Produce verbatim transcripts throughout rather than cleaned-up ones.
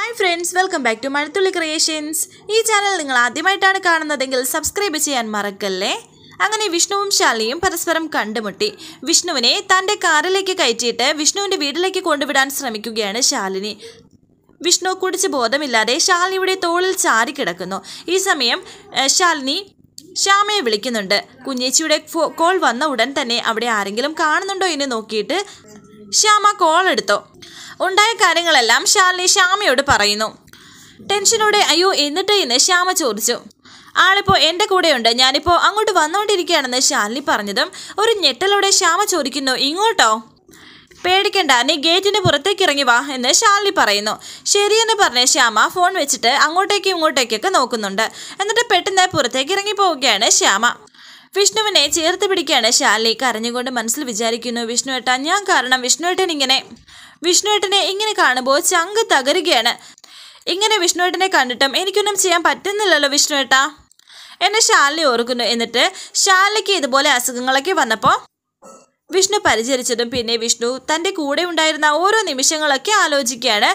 Hi friends, welcome back to Mazhathulli creations. ഈ channel നിങ്ങൾ ആദ്യമായിട്ടാണ് കാണുന്നതെങ്കിൽ സബ്സ്ക്രൈബ് ചെയ്യാൻ മറക്കല്ലേ. അങ്ങനെ വിഷ്ണുവും ശാലിനിയും പരസ്പരം കണ്ടുമുട്ടി. വിഷ്ണുവിനെ തൻ്റെ കാറിലേക്ക് കയറ്റിയിട്ട് വിഷ്ണുവിൻ്റെ വീട്ടിലേക്ക് കൊണ്ടുവിടാൻ ശ്രമിക്കുകയാണ് ശാലിനി. വിഷ്ണു കുടിച്ച് ബോധമില്ലാതെ ശാലിനിയുടെ തോളിൽ ചാരി കിടക്കുന്നു. ഈ സമയം ശാലിനി ശ്യാമയെ വിളിക്കുന്നുണ്ട്. കുഞ്ഞേച്ചിയുടെ കോൾ വന്ന ഉടൻ തന്നെ അവിടെ ആരെങ്കിലും കാണുന്നുണ്ടോ എന്ന് നോക്കിയിട്ട് ശ്യാമ കോൾ എടുത്തു. ഉണ്ടായ കാര്യങ്ങളെല്ലാം ശാലിനി ശ്യാമയോട് പറയുന്നു. ടെൻഷനോടെ അയ്യോ എന്നിട്ട് എന്ന് ശ്യാമ ചോദിച്ചു. ആളിപ്പോൾ എൻ്റെ കൂടെയുണ്ട്, ഞാനിപ്പോൾ അങ്ങോട്ട് വന്നുകൊണ്ടിരിക്കുകയാണെന്ന് ശാലിനി പറഞ്ഞതും ഒരു ഞെട്ടലോടെ ശ്യാമ ചോദിക്കുന്നു, ഇങ്ങോട്ടോ? പേടിക്കണ്ട, നീ ഗേറ്റിന് പുറത്തേക്ക് ഇറങ്ങി വാ എന്ന് ശാലിനി പറയുന്നു. ശരിയെന്ന് പറഞ്ഞ ശ്യാമ ഫോൺ വെച്ചിട്ട് അങ്ങോട്ടേക്കും ഇങ്ങോട്ടേക്കൊക്കെ നോക്കുന്നുണ്ട്. എന്നിട്ട് പെട്ടെന്ന് പുറത്തേക്ക് ഇറങ്ങി പോവുകയാണ് ശ്യാമ. വിഷ്ണുവിനെ ചേർത്ത് പിടിക്കുകയാണ് ശാലിനി. കരഞ്ഞുകൊണ്ട് മനസ്സിൽ വിചാരിക്കുന്നു, വിഷ്ണുവേട്ടാ ഞാൻ കാരണം വിഷ്ണുവേട്ടൻ ഇങ്ങനെ വിഷ്ണുവേട്ടനെ ഇങ്ങനെ കാണുമ്പോൾ ചങ്ക് തകരുകയാണ്. ഇങ്ങനെ വിഷ്ണുവേട്ടനെ കണ്ടിട്ടും എനിക്കൊന്നും ചെയ്യാൻ പറ്റുന്നില്ലല്ലോ വിഷ്ണുവേട്ടാ എന്നെ ശാലിനി ഓർക്കുന്നു. എന്നിട്ട് ശാലിനിക്ക് ഇതുപോലെ അസുഖങ്ങളൊക്കെ വന്നപ്പോൾ വിഷ്ണു പരിചരിച്ചതും പിന്നെ വിഷ്ണു തൻ്റെ കൂടെ ഉണ്ടായിരുന്ന ഓരോ നിമിഷങ്ങളൊക്കെ ആലോചിക്കുകയാണ്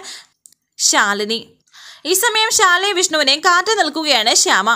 ശാലിനി. ഈ സമയം ശാലിനി വിഷ്ണുവിനെ കാത്തു നിൽക്കുകയാണ് ശ്യാമ.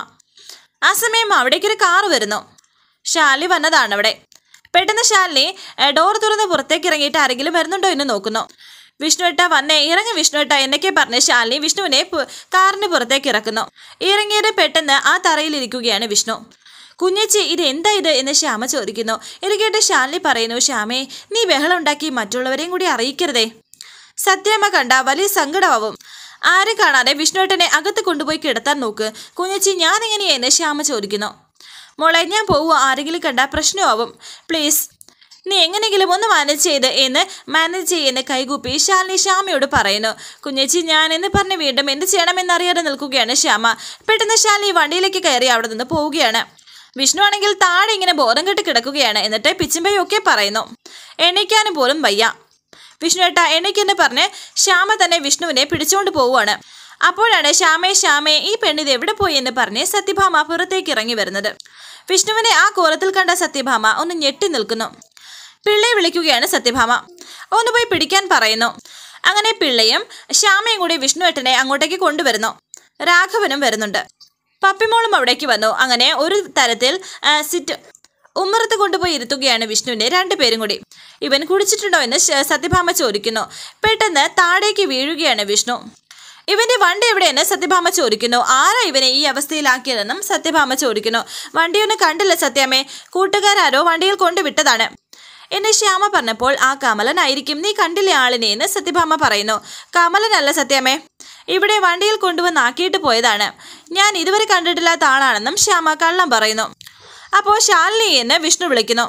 ആ സമയം അവിടേക്കൊരു കാറ് വരുന്നു. ശാലിനി വന്നതാണ് അവിടെ. പെട്ടെന്ന് ശാലിനി ഡോർ തുറന്ന് പുറത്തേക്ക് ഇറങ്ങിയിട്ട് ആരെങ്കിലും വരുന്നുണ്ടോ എന്ന് നോക്കുന്നു. വിഷ്ണുവേട്ട വന്നേ, ഇറങ്ങി വിഷ്ണുവേട്ട എന്നൊക്കെ പറഞ്ഞ് ശാലിനി വിഷ്ണുവിനെ കാറിന് പുറത്തേക്ക് ഇറക്കുന്നു. ഇറങ്ങിയത് പെട്ടെന്ന് ആ തറയിലിരിക്കുകയാണ് വിഷ്ണു. കുഞ്ഞേച്ചി ഇത് എന്താ ഇത് എന്ന് ശ്യാമ ചോദിക്കുന്നു. ഇത് കേട്ട് ശാലിനി പറയുന്നു, ശ്യാമേ നീ ബഹളം ഉണ്ടാക്കി മറ്റുള്ളവരെയും കൂടി അറിയിക്കരുതേ. സത്യമ്മ കണ്ട വലിയ സങ്കടമാവും. ആരും കാണാതെ വിഷ്ണുവേട്ടനെ അകത്ത് കൊണ്ടുപോയി കിടത്താൻ നോക്ക്. കുഞ്ഞേച്ചി ഞാൻ എങ്ങനെയെന്ന് ശ്യാമ ചോദിക്കുന്നു. മോളെ ഞാൻ പോവുക, ആരെങ്കിലും കണ്ട പ്രശ്നമാവും, പ്ലീസ് നീ എങ്ങനെയെങ്കിലും ഒന്ന് മാനേജ് ചെയ്ത് എന്ന് മാനേജ് ചെയ്യുന്ന കൈകൂപ്പി ശാലിനി ശ്യാമയോട് പറയുന്നു. കുഞ്ഞേച്ചി ഞാൻ എന്ന് പറഞ്ഞ് വീണ്ടും എന്ത് ചെയ്യണമെന്നറിയാതെ നിൽക്കുകയാണ് ശ്യാമ. പെട്ടെന്ന് ശാലിനി വണ്ടിയിലേക്ക് കയറി അവിടെ നിന്ന് പോവുകയാണ്. വിഷ്ണു ആണെങ്കിൽ താഴെ ഇങ്ങനെ ബോധം കെട്ട് കിടക്കുകയാണ്. എന്നിട്ട് പിച്ചുമ്പയൊക്കെ പറയുന്നു. എണീക്കാനും പോലും വയ്യ. വിഷ്ണുവേട്ട എണീക്കെന്ന് പറഞ്ഞ് ശ്യാമ തന്നെ വിഷ്ണുവിനെ പിടിച്ചുകൊണ്ട് പോവുകയാണ്. അപ്പോഴാണ് ശ്യാമേ ശ്യാമേ ഈ പെണ്ണിത് എവിടെ പോയി എന്ന് പറഞ്ഞ് സത്യഭാമ പുറത്തേക്ക് ഇറങ്ങി വരുന്നത്. വിഷ്ണുവിനെ ആ കോലത്തിൽ കണ്ട സത്യഭാമ ഒന്ന് ഞെട്ടി നിൽക്കുന്നു. പിള്ളയെ വിളിക്കുകയാണ് സത്യഭാമ. ഒന്ന് പോയി പിടിക്കാൻ പറയുന്നു. അങ്ങനെ പിള്ളയും ശ്യാമയും കൂടി വിഷ്ണുവേട്ടനെ അങ്ങോട്ടേക്ക് കൊണ്ടുവരുന്നു. രാഘവനും വരുന്നുണ്ട്. പപ്പിമോളും അവിടേക്ക് വന്നു. അങ്ങനെ ഒരു തരത്തിൽ സിറ്റ് ഉമ്മറത്ത് കൊണ്ടുപോയി ഇരുത്തുകയാണ് വിഷ്ണുവിനെ രണ്ടുപേരും കൂടി. ഇവൻ കുടിച്ചിട്ടുണ്ടോ എന്ന് സത്യഭാമ ചോദിക്കുന്നു. പെട്ടെന്ന് താഴേക്ക് വീഴുകയാണ് വിഷ്ണു. ഇവന്റെ വണ്ടി എവിടെയെന്ന് സത്യഭാമ ചോദിക്കുന്നു. ആരാ ഇവനെ ഈ അവസ്ഥയിലാക്കിയതെന്നും സത്യഭാമ ചോദിക്കുന്നു. വണ്ടിയൊന്നും കണ്ടില്ല സത്യാമ്മേ, കൂട്ടുകാരോ വണ്ടിയിൽ കൊണ്ടുവിട്ടതാണ് എന്ന് ശ്യാമ പറഞ്ഞപ്പോൾ ആ കമലനായിരിക്കും, നീ കണ്ടില്ലേ ആളിനെ എന്ന് സത്യഭാമ പറയുന്നു. കമലനല്ല സത്യാമ്മേ, ഇവിടെ വണ്ടിയിൽ കൊണ്ടുവന്നാക്കിയിട്ട് പോയതാണ്, ഞാൻ ഇതുവരെ കണ്ടിട്ടില്ലാത്ത ആളാണെന്നും ശ്യാമ കള്ളം പറയുന്നു. അപ്പോൾ ശാലിനി എന്ന് വിഷ്ണു വിളിക്കുന്നു.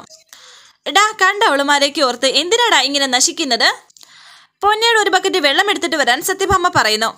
എടാ കണ്ട അവളുമാരേക്ക് ഓർത്ത് എന്തിനാടാ ഇങ്ങനെ നശിക്കുന്നത്? പൊന്നയുടെ ഒരു ബക്കറ്റ് വെള്ളം എടുത്തിട്ട് വരാൻ സത്യഭാമ പറയുന്നു.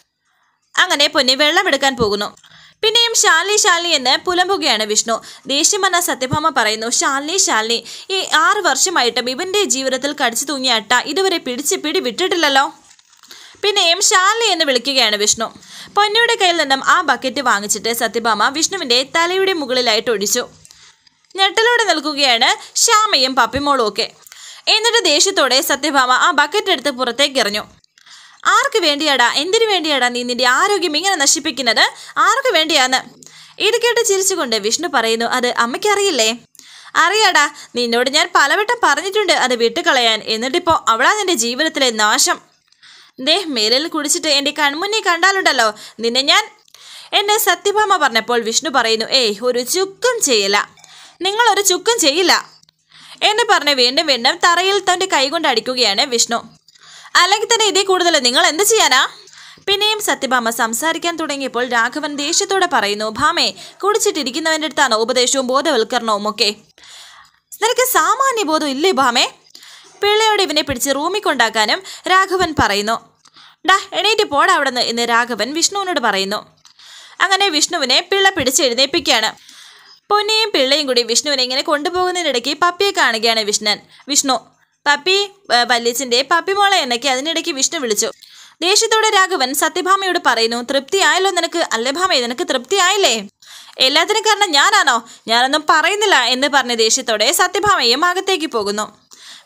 അങ്ങനെ പൊന്നി വെള്ളമെടുക്കാൻ പോകുന്നു. പിന്നെയും ശാലിനി ശാലിനി എന്ന് പുലമ്പുകയാണ് വിഷ്ണു. ദേഷ്യം വന്ന സത്യഭാമ പറയുന്നു, ശാലിനി ശാലിനി ഈ ആറ് വർഷമായിട്ടും ഇവന്റെ ജീവിതത്തിൽ കടിച്ചു തൂങ്ങിയ അട്ട ഇതുവരെ പിടിച്ച് പിടി വിട്ടിട്ടില്ലല്ലോ. പിന്നെയും ശാലിനി എന്ന് വിളിക്കുകയാണ് വിഷ്ണു. പൊന്നിയുടെ കയ്യിൽ നിന്നും ആ ബക്കറ്റ് വാങ്ങിച്ചിട്ട് സത്യഭാമ വിഷ്ണുവിന്റെ തലയുടെ മുകളിലായിട്ട് ഒഴിച്ചു. ഞെട്ടലോടെ നിൽക്കുകയാണ് ശ്യാമയും പപ്പിമോളും ഒക്കെ. എന്നിട്ട് ദേഷ്യത്തോടെ സത്യഭാമ ആ ബക്കറ്റ് എടുത്ത് പുറത്തേക്ക് എറിഞ്ഞു. ആർക്ക് വേണ്ടിയാടാ, എന്തിനു വേണ്ടിയാടാ നീ നിന്റെ ആരോഗ്യം ഇങ്ങനെ നശിപ്പിക്കുന്നത്? ആർക്ക് വേണ്ടിയാന്ന്? ഇത് കേട്ട് ചിരിച്ചുകൊണ്ട് വിഷ്ണു പറയുന്നു, അത് അമ്മയ്ക്കറിയില്ലേ? അറിയാടാ, നിന്നോട് ഞാൻ പലവട്ടം പറഞ്ഞിട്ടുണ്ട് അത് വിട്ടുകളയാൻ. എന്നിട്ടിപ്പോ അവളാ നിന്റെ ജീവിതത്തിലെ നാശം. ദേ മേലിൽ കുടിച്ചിട്ട് എൻ്റെ കൺമുന്നിൽ കണ്ടാലുണ്ടല്ലോ നിന്നെ ഞാൻ എന്നെ സത്യഭാമ പറഞ്ഞപ്പോൾ വിഷ്ണു പറയുന്നു, ഏയ് ഒരു ചുക്കും ചെയ്യില്ല, നിങ്ങളൊരു ചുക്കും ചെയ്യില്ല എന്ന് പറഞ്ഞ് വീണ്ടും വീണ്ടും തറയിൽ തൻ്റെ കൈകൊണ്ട് അടിക്കുകയാണ് വിഷ്ണു. അല്ലെങ്കിൽ തന്നെ ഇതേ കൂടുതൽ നിങ്ങൾ എന്ത് ചെയ്യാനാ? പിന്നെയും സത്യഭാമ സംസാരിക്കാൻ തുടങ്ങിയപ്പോൾ രാഘവൻ ദേഷ്യത്തോടെ പറയുന്നു, ഭാമേ കുടിച്ചിട്ടിരിക്കുന്നവൻ്റെ അടുത്താണ് ഉപദേശവും ബോധവൽക്കരണവും ഒക്കെ, നിനക്ക് സാമാന്യ ബോധം ഇല്ലേ ഭാമേ? പിള്ളയോട് ഇവനെ പിടിച്ച് റൂമിൽ കൊണ്ടാക്കാനും രാഘവൻ പറയുന്നു. ഡാ എണീറ്റ് പോടാ അവിടെ നിന്ന് എന്ന് രാഘവൻ വിഷ്ണുവിനോട് പറയുന്നു. അങ്ങനെ വിഷ്ണുവിനെ പിള്ള പിടിച്ച് എഴുന്നേൽപ്പിക്കുകയാണ്. പൊന്നിയും പിള്ളയും കൂടി വിഷ്ണുവിനെ ഇങ്ങനെ കൊണ്ടുപോകുന്നതിനിടയ്ക്ക് പപ്പിയെ കാണുകയാണ് വിഷ്ണൻ വിഷ്ണു പപ്പി വല്യച്ഛൻ്റെ പപ്പിമോളെ എന്നൊക്കെ അതിനിടയ്ക്ക് വിഷ്ണു വിളിച്ചു. ദേഷ്യത്തോടെ രാഘവൻ സത്യഭാമയോട് പറയുന്നു, തൃപ്തിയായല്ലോ നിനക്ക്? അല്ലേ ഭാമേ, നിനക്ക് തൃപ്തിയായില്ലേ? എല്ലാത്തിനും കാരണം ഞാനാണോ? ഞാനൊന്നും പറയുന്നില്ല എന്ന് പറഞ്ഞ ദേഷ്യത്തോടെ സത്യഭാമയും അകത്തേക്ക് പോകുന്നു.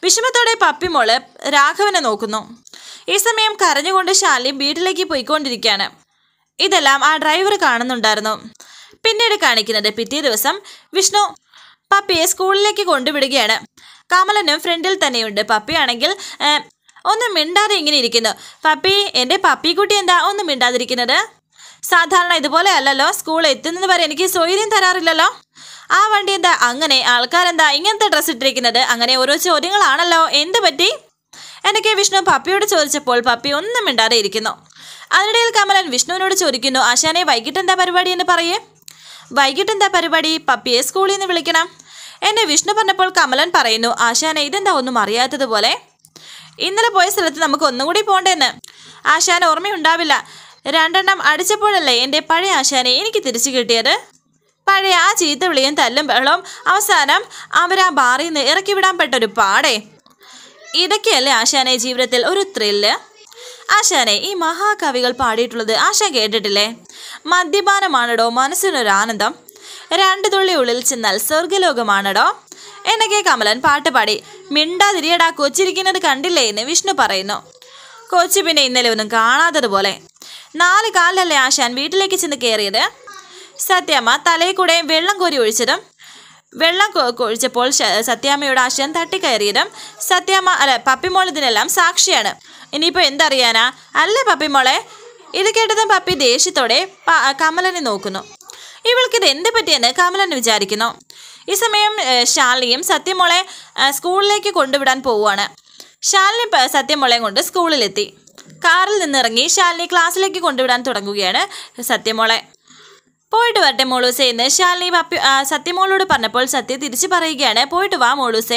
വിഷമത്തോടെ പപ്പി മോള് രാഘവനെ നോക്കുന്നു. ഈ സമയം കരഞ്ഞുകൊണ്ട് ശാലിനി വീട്ടിലേക്ക് പോയിക്കൊണ്ടിരിക്കുകയാണ്. ഇതെല്ലാം ആ ഡ്രൈവർ കാണുന്നുണ്ടായിരുന്നു. പിന്നീട് കാണിക്കുന്നത് പിറ്റേ ദിവസം വിഷ്ണു പപ്പിയെ സ്കൂളിലേക്ക് കൊണ്ടുവിടുകയാണ്. കമലനും ഫ്രണ്ടിൽ തന്നെയുണ്ട്. പപ്പിയാണെങ്കിൽ ഒന്നും മിണ്ടാതെ ഇങ്ങനെ ഇരിക്കുന്നു. പപ്പി, എൻ്റെ പപ്പിക്കുട്ടി എന്താ ഒന്നും മിണ്ടാതിരിക്കുന്നത്? സാധാരണ ഇതുപോലെ അല്ലല്ലോ, സ്കൂൾ എത്തുന്നത് വരെ എനിക്ക് സ്വൈര്യം തരാറില്ലല്ലോ. ആ വണ്ടി എന്താ അങ്ങനെ? ആൾക്കാരെന്താ ഇങ്ങനത്തെ ഡ്രസ്സ് ഇട്ടിരിക്കുന്നത്? അങ്ങനെ ഓരോ ചോദ്യങ്ങളാണല്ലോ. എന്ത് പറ്റി എന്നൊക്കെ വിഷ്ണു പപ്പിയോട് ചോദിച്ചപ്പോൾ പപ്പി ഒന്നും മിണ്ടാതെ ഇരിക്കുന്നു. അതിനിടയിൽ കമലൻ വിഷ്ണുവിനോട് ചോദിക്കുന്നു, ആശാനെ വൈകിട്ട് എന്താ പരിപാടി എന്ന് പറയേ. വൈകിട്ട് എന്താ പരിപാടി? പപ്പിയെ സ്കൂളിൽ നിന്ന് വിളിക്കണം എന്നെ വിഷ്ണു പറഞ്ഞപ്പോൾ കമലൻ പറയുന്നു, ആശാനെ ഇതെന്താ ഒന്നും അറിയാത്തതുപോലെ? ഇന്നലെ പോയ സ്ഥലത്ത് നമുക്ക് ഒന്നും കൂടി പോണ്ടേന്ന്. ആശാന ഓർമ്മയുണ്ടാവില്ല. രണ്ടെണ്ണം അടിച്ചപ്പോഴല്ലേ എൻ്റെ പഴയ ആശാനെ എനിക്ക് തിരിച്ചു കിട്ടിയത്. പഴയ ആ ചീത്ത വിളിയും തല്ലും ബഹളവും അവസാനം അവരാ ബാറിൽ നിന്ന് ഇറക്കി വിടാൻ പെട്ടൊരു പാടേ. ഇതൊക്കെയല്ലേ ആശാനെ ജീവിതത്തിൽ ഒരു ത്രില്ല്? ആശാനെ, ഈ മഹാകവികൾ പാടിയിട്ടുള്ളത് ആശാൻ കേട്ടിട്ടില്ലേ? മദ്യപാനമാണടോ മനസ്സിനൊരാനന്ദം, രണ്ടു തുള്ളി ഉള്ളിൽ ചെന്നാൽ സ്വർഗലോകമാണടോ എന്നൊക്കെ കമലൻ പാട്ടുപാടി. മിണ്ടാതിരിയടാ, കൊച്ചിരിക്കുന്നത് കണ്ടില്ലേ എന്ന് വിഷ്ണു പറയുന്നു. കൊച്ചു പിന്നെ ഇന്നലെ ഒന്നും കാണാത്തതുപോലെ. നാല് കാലിലല്ലേ ആശാൻ വീട്ടിലേക്ക് ചെന്ന് കയറിയത്? സത്യമ്മ തലയിൽ കൂടെ വെള്ളം കോരി ഒഴിച്ചതും വെള്ളം കൊഴിച്ചപ്പോൾ സത്യാമ്മയുടെ ആശാൻ തട്ടിക്കയറിയതും സത്യാമ്മ അല്ല പപ്പിമോൾ ഇതിനെല്ലാം സാക്ഷിയാണ്. ഇനിയിപ്പോൾ എന്തറിയാനാ അല്ലേ പപ്പിമോളെ? ഇത് കേട്ടതും പപ്പി ദേഷ്യത്തോടെ കമലനെ നോക്കുന്നു. ഇവൾക്കിത് എന്ത് പറ്റിയെന്ന് കമലൻ വിചാരിക്കുന്നു. ഈ സമയം ശാലിനിയും സത്യമോളെ സ്കൂളിലേക്ക് കൊണ്ടുവിടാൻ പോവുകയാണ്. ശാലിനി സത്യമോളെ കൊണ്ട് സ്കൂളിലെത്തി. കാറിൽ നിന്നിറങ്ങി ശാലിനി ക്ലാസ്സിലേക്ക് കൊണ്ടുവിടാൻ തുടങ്ങുകയാണ് സത്യമോളെ. പോയിട്ട് വരട്ടെ മോളൂസേ എന്ന് ശാലിനി പപ്പി സത്യമോളോട് പറഞ്ഞപ്പോൾ സത്യ തിരിച്ചു പറയുകയാണ്, പോയിട്ട് വാ മോളൂസേ,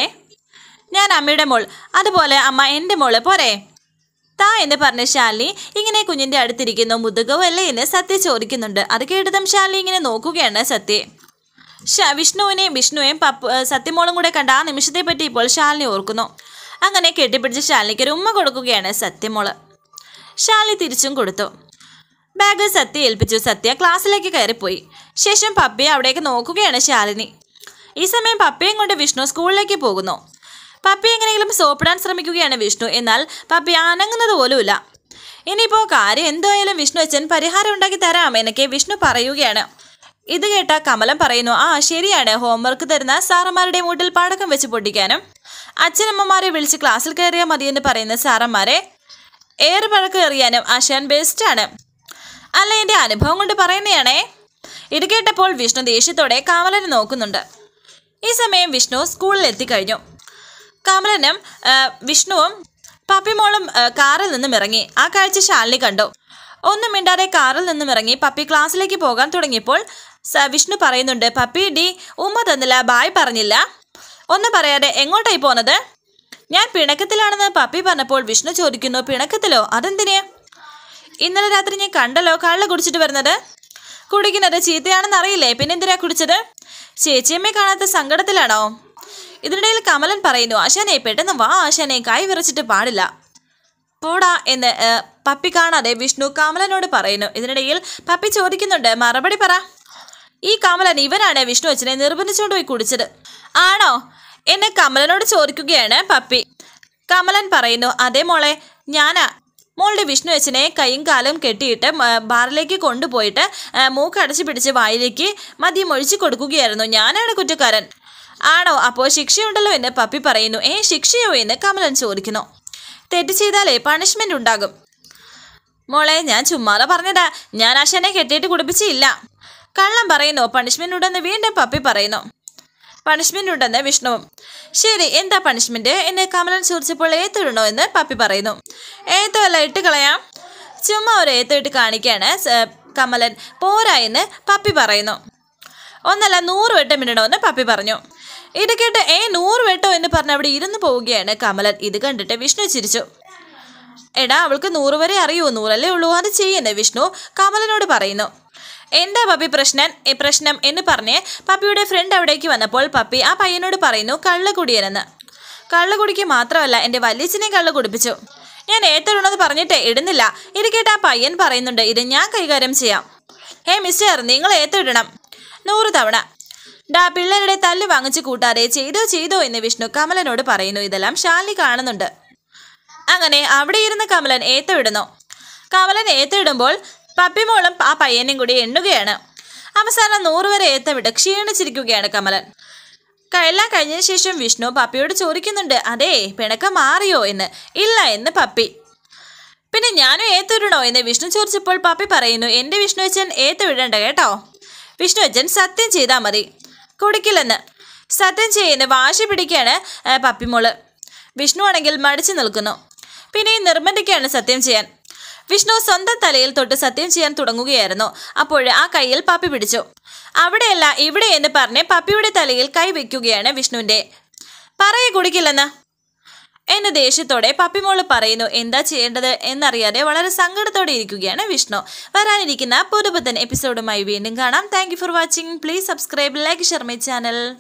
ഞാൻ അമ്മയുടെ മോൾ, അതുപോലെ അമ്മ എൻ്റെ മോള്, പോരെ താ എന്ന് പറഞ്ഞ് ശാലിനി ഇങ്ങനെ കുഞ്ഞിൻ്റെ അടുത്തിരിക്കുന്നു. മുതുകവും അല്ലേ എന്ന് സത്യ ചോദിക്കുന്നുണ്ട്. അത് കേട്ടതും ശാലിനി ഇങ്ങനെ നോക്കുകയാണ് സത്യയെ. വിഷ്ണുവിനെയും വിഷ്ണുവേയും പപ്പ സത്യമോളും കൂടെ കണ്ട ആ നിമിഷത്തെ പറ്റി ഇപ്പോൾ ശാലിനി ഓർക്കുന്നു. അങ്ങനെ കെട്ടിപ്പിടിച്ച് ശാലിനിക്ക് ഒരു ഉമ്മ കൊടുക്കുകയാണ് സത്യമോള്. ശാലിനി തിരിച്ചും കൊടുത്തു. ബാഗ് സത്യ ഏൽപ്പിച്ചു. സത്യ ക്ലാസ്സിലേക്ക് കയറിപ്പോയി. ശേഷം പപ്പിയെ അവിടേക്ക് നോക്കുകയാണ് ശാലിനി. ഈ സമയം പപ്പിയും കൊണ്ട് വിഷ്ണു സ്കൂളിലേക്ക് പോകുന്നു. പപ്പി എങ്ങനെയെങ്കിലും സോപ്പിടാൻ ശ്രമിക്കുകയാണ് വിഷ്ണു. എന്നാൽ പപ്പി അനങ്ങുന്നത് പോലുമില്ല. ഇനിയിപ്പോൾ കാര്യം എന്തായാലും വിഷ്ണു അച്ഛൻ പരിഹാരം ഉണ്ടാക്കി തരാം എന്നൊക്കെ വിഷ്ണു പറയുകയാണ്. ഇത് കേട്ട കമലം പറയുന്നു, ആ ശരിയാണ്, ഹോംവർക്ക് തരുന്ന സാറന്മാരുടെ മൂട്ടിൽ പടക്കം വെച്ച് പൊട്ടിക്കാനും അച്ഛനമ്മമാരെ വിളിച്ച് ക്ലാസ്സിൽ കയറിയാൽ മതിയെന്ന് പറയുന്ന സാറന്മാരെ ഏറെ പഴക്കം എറിയാനും ആശാൻ ബെസ്റ്റാണ്. അല്ല, എൻ്റെ അനുഭവം കൊണ്ട് പറയുന്നതാണേ. ഇത് കേട്ടപ്പോൾ വിഷ്ണു ദേഷ്യത്തോടെ കമലനെ നോക്കുന്നുണ്ട്. ഈ സമയം വിഷ്ണു സ്കൂളിൽ എത്തിക്കഴിഞ്ഞു. കമലനും വിഷ്ണുവും പപ്പിമോളും കാറിൽ നിന്നും ഇറങ്ങി. ആ കാഴ്ച ശാലിനി കണ്ടു. ഒന്നും മിണ്ടാതെ കാറിൽ നിന്നും ഇറങ്ങി പപ്പി ക്ലാസ്സിലേക്ക് പോകാൻ തുടങ്ങിയപ്പോൾ വിഷ്ണു പറയുന്നുണ്ട്, പപ്പി ഡി ഉമ്മ തന്നില്ല, ബായ് പറഞ്ഞില്ല, ഒന്നും പറയാതെ എങ്ങോട്ടായി പോന്നത്? ഞാൻ പിണക്കത്തിലാണെന്ന് പപ്പി പറഞ്ഞപ്പോൾ വിഷ്ണു ചോദിക്കുന്നു, പിണക്കത്തിലോ? അതെന്തിനാ? ഇന്നലെ രാത്രി ഞാൻ കണ്ടല്ലോ കള്ള് കുടിച്ചിട്ട് വരുന്നത്. കുടിക്കുന്നത് ചീത്തയാണെന്ന് അറിയില്ലേ, പിന്നെന്തിനാ കുടിച്ചത്? ചേച്ചിയമ്മയെ കാണാത്ത സങ്കടത്തിലാണോ? ഇതിനിടയിൽ കമലൻ പറയുന്നു, ആശാനെ പെട്ടെന്ന് വാ ആശാനെ, കൈ വിറച്ചിട്ട് പാടില്ല, പോടാ എന്ന് പപ്പി കാണാതെ വിഷ്ണു കമലനോട് പറയുന്നു. ഇതിനിടയിൽ പപ്പി ചോദിക്കുന്നുണ്ട്, മറുപടി പറ. ഈ കമലൻ ഇവനാണ് വിഷ്ണു അച്ഛനെ നിർബന്ധിച്ചുകൊണ്ട് പോയി കുടിച്ചത് ആണോ എന്നെ കമലനോട് ചോദിക്കുകയാണ് പപ്പി. കമലൻ പറയുന്നു, അതേ മോളെ, ഞാനാ. മോളുടെ വിഷ്ണു അച്ഛനെ കൈയും കാലും കെട്ടിയിട്ട് ബാറിലേക്ക് കൊണ്ടുപോയിട്ട് മൂക്കടച്ച് പിടിച്ച് വായിലേക്ക് മദ്യം ഒഴിച്ചു കൊടുക്കുകയായിരുന്നു. ഞാനാണ് കുറ്റക്കാരൻ. ആണോ? അപ്പോൾ ശിക്ഷയുണ്ടല്ലോ എന്ന് പപ്പി പറയുന്നു. ഏ ശിക്ഷയോ എന്ന് കമലൻ ചോദിക്കുന്നു. തെറ്റ് ചെയ്താലേ പണിഷ്മെന്റ് ഉണ്ടാകും. മോളെ, ഞാൻ ചുമ്മാതെ പറഞ്ഞതാ, ഞാൻ ആശാനെ കെട്ടിയിട്ട് കുടിപ്പിച്ചില്ല. കള്ളം പറയുന്നു. പണിഷ്മെന്റ് ഉണ്ടെന്ന് വീണ്ടും പപ്പി പറയുന്നു. പണിഷ്മെന്റ് ഉണ്ടെന്ന് വിഷ്ണുവും. ശരി, എന്താ പണിഷ്മെന്റ് എന്ന് കമലൻ ചോദിച്ചപ്പോൾ ഏത്തിടണോ എന്ന് പപ്പി പറയുന്നു. ഏത്തമല്ല, ഇട്ട് കളയാം. ചുമ്മാ ഒരു ഏത്തം ഇട്ട് കാണിക്കാണ് കമലൻ. പോരാ എന്ന് പപ്പി പറയുന്നു. ഒന്നല്ല, നൂറ് വട്ടം ഇടണമെന്ന് പപ്പി പറഞ്ഞു. ഇത് കേട്ട് ഏ നൂറ് വട്ടോ എന്ന് പറഞ്ഞ് അവിടെ ഇരുന്ന് പോവുകയാണ് കമലൻ. ഇത് കണ്ടിട്ട് വിഷ്ണു ചിരിച്ചു. എടാ, അവൾക്ക് നൂറ് വരെ അറിയൂ, നൂറല്ലേ ഉള്ളൂ, അത് ചെയ്യുന്നേ വിഷ്ണു കമലനോട് പറയുന്നു. എന്താ പപ്പി പ്രശ്നം പ്രശ്നം എന്ന് പറഞ്ഞ് പപ്പിയുടെ ഫ്രണ്ട് അവിടേക്ക് വന്നപ്പോൾ പപ്പി ആ പയ്യനോട് പറയുന്നു, കള്ള് കുടിയനെന്ന്. കള്ള് കുടിക്കുക മാത്രമല്ല, എൻ്റെ വല്യച്ഛനെ കള്ള് കുടിപ്പിച്ചു. ഞാൻ ഏത്തിടണമെന്ന് പറഞ്ഞിട്ട് ഇടുന്നില്ല. ഇത് കേട്ട് ആ പയ്യൻ പറയുന്നുണ്ട്, ഇത് ഞാൻ കൈകാര്യം ചെയ്യാം. ഹേ മിസ്റ്റർ, നിങ്ങൾ ഏത്തിടണം നൂറ് തവണ. ഡാ പിള്ളേരുടെ തല്ല് വാങ്ങിച്ചു കൂട്ടാതെ ചെയ്തോ ചെയ്തോ എന്ന് വിഷ്ണു കമലനോട് പറയുന്നു. ഇതെല്ലാം ശാലിനി കാണുന്നുണ്ട്. അങ്ങനെ അവിടെ ഇരുന്ന് കമലൻ ഏത്തവിടുന്നു. കമലൻ ഏത്തവിടുമ്പോൾ പപ്പിമോളും ആ പയ്യനും കൂടി എണ്ണുകയാണ്. അവസാനം നൂറ് വരെ ഏത്തവിട്ട് ക്ഷീണിച്ചിരിക്കുകയാണ് കമലൻ. എല്ലാം കഴിഞ്ഞതിന് ശേഷം വിഷ്ണു പപ്പിയോട് ചോദിക്കുന്നുണ്ട്, അതേ പിണക്കം മാറിയോ എന്ന്. ഇല്ല എന്ന് പപ്പി. പിന്നെ ഞാനും ഏത്തവിടണോ എന്ന് വിഷ്ണു ചോദിച്ചപ്പോൾ പപ്പി പറയുന്നു, എൻ്റെ വിഷ്ണുവച്ചൻ ഏത്തവിടണ്ട കേട്ടോ. വിഷ്ണുവച്ചൻ സത്യം ചെയ്താൽ മതി, കുടിക്കില്ലെന്ന് സത്യം ചെയ്യുന്ന വാശി പിടിക്കുകയാണ് പപ്പിമോള്. വിഷ്ണു ആണെങ്കിൽ മടിച്ചു നിൽക്കുന്നു. പിന്നെ നിർബന്ധിക്കുകയാണ് സത്യം ചെയ്യാൻ. വിഷ്ണു സ്വന്തം തലയിൽ തൊട്ട് സത്യം ചെയ്യാൻ തുടങ്ങുകയായിരുന്നു. അപ്പോൾ ആ കയ്യിൽ പപ്പി പിടിച്ചു. അവിടെയല്ല ഇവിടെ എന്ന് പറഞ്ഞ് പപ്പിയുടെ തലയിൽ കൈ വെക്കുകയാണ് വിഷ്ണുവിൻ്റെ. പറയെ കുടിക്കില്ലെന്ന് എന്ന് ദേഷ്യത്തോടെ പപ്പിമോള് പറയുന്നു. എന്താ ചെയ്യേണ്ടത് എന്നറിയാതെ വളരെ സങ്കടത്തോടെ ഇരിക്കുകയാണ് വിഷ്ണു. വരാനിരിക്കുന്ന പുതുപുത്തൻ എപ്പിസോഡുമായി വീണ്ടും കാണാം. Thank you for watching. Please subscribe, like, share my channel.